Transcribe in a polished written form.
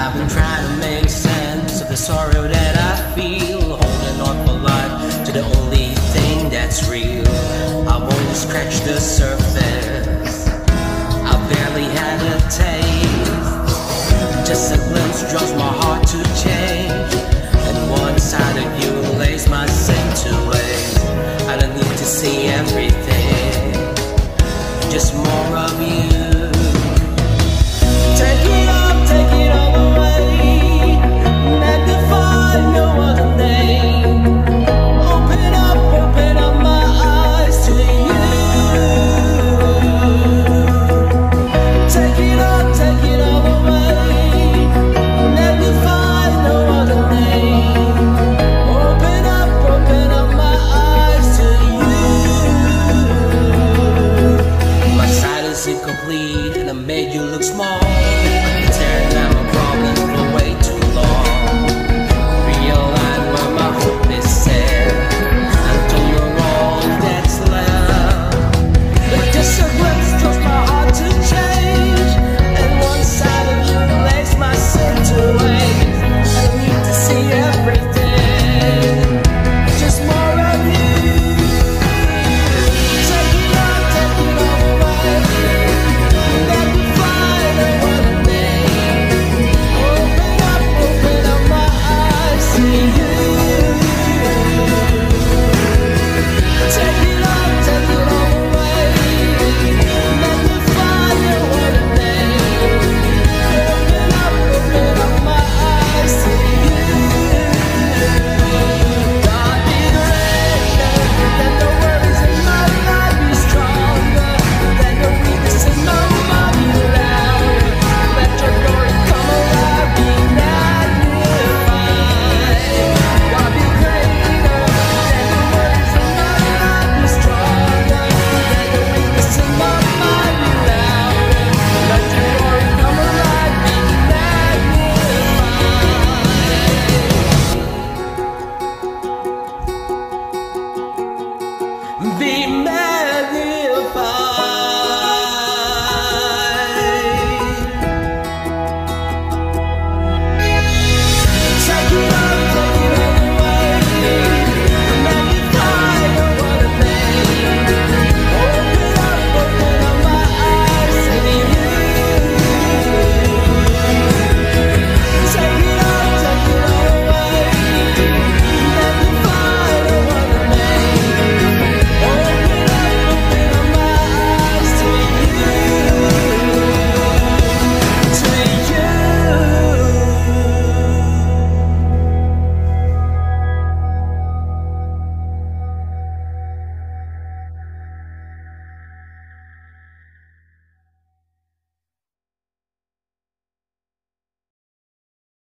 I've been trying to make sense of the sorrow that I feel, holding on for life to the only thing that's real. I've only scratched the surface, I barely had a taste. Just a glimpse draws my heart to change, and one side of you lays my sin to waste. I don't need to see everything